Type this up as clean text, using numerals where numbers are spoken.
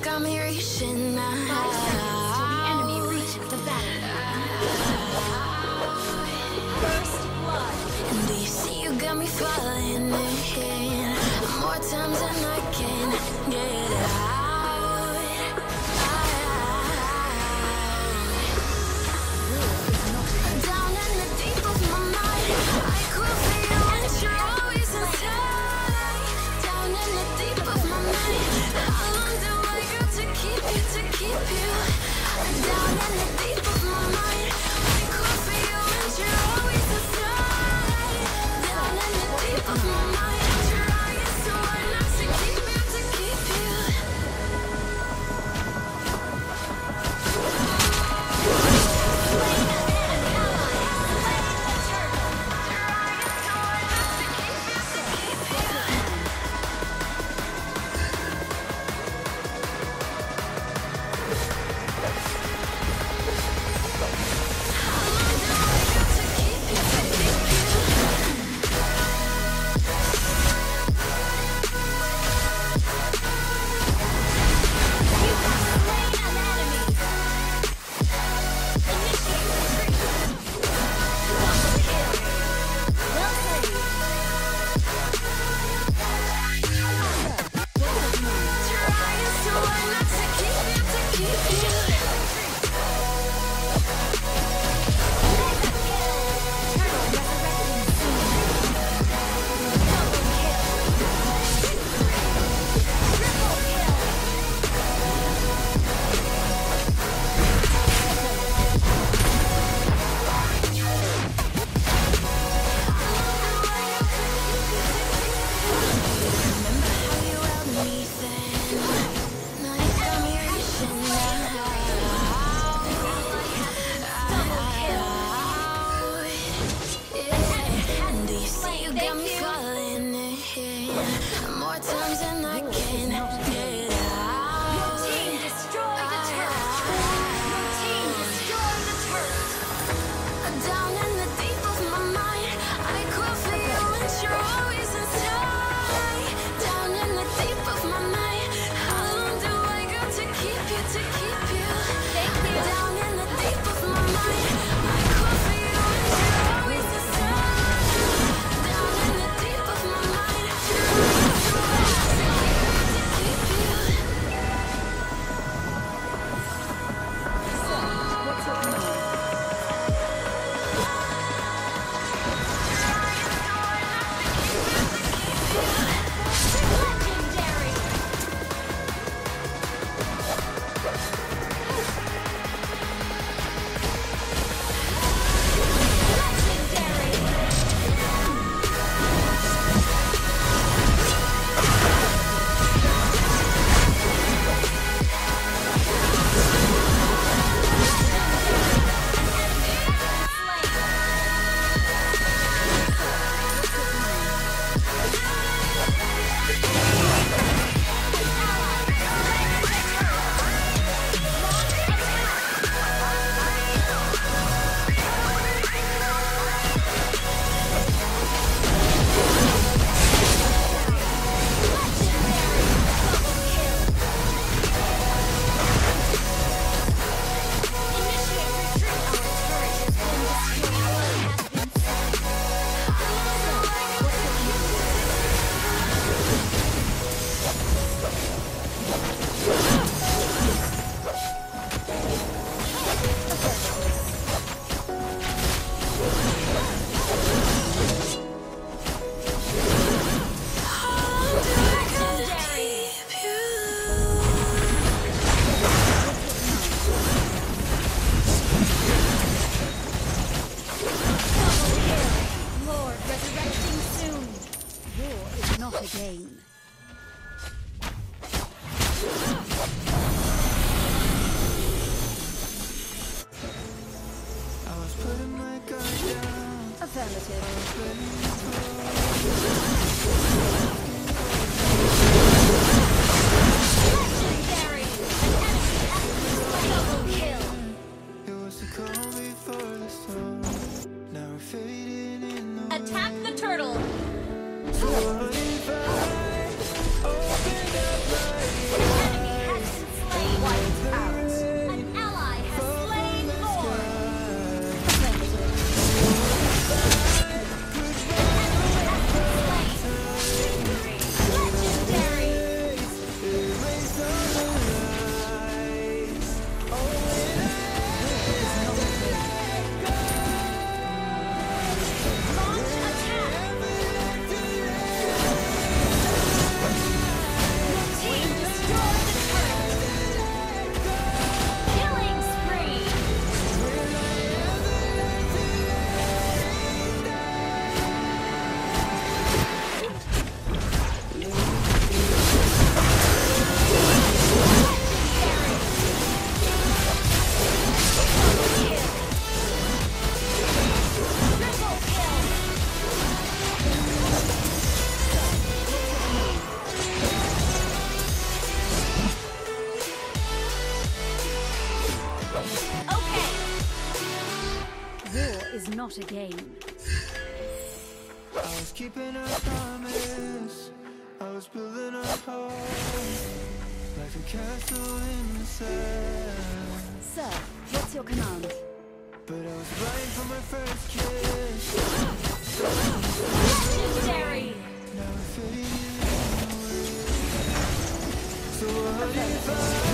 got me reaching out. 5 seconds till the enemy reaches the battlefield. First blood. And do you see you got me falling in more times than I can get out. Down in the deep of my mind, I call for you and you're always inside. Down in the deep of my mind, how long do I got to keep you? Down in the deep of my mind, I call for you and you're always inside. Down in the deep of my mind, trying so hard not to keep you. not a game. I was keeping a promise, I was building a home, like a castle in the sand. Sir, what's your command? But I was blind from my first kiss. Legendary! Now I'm fading away. So what if I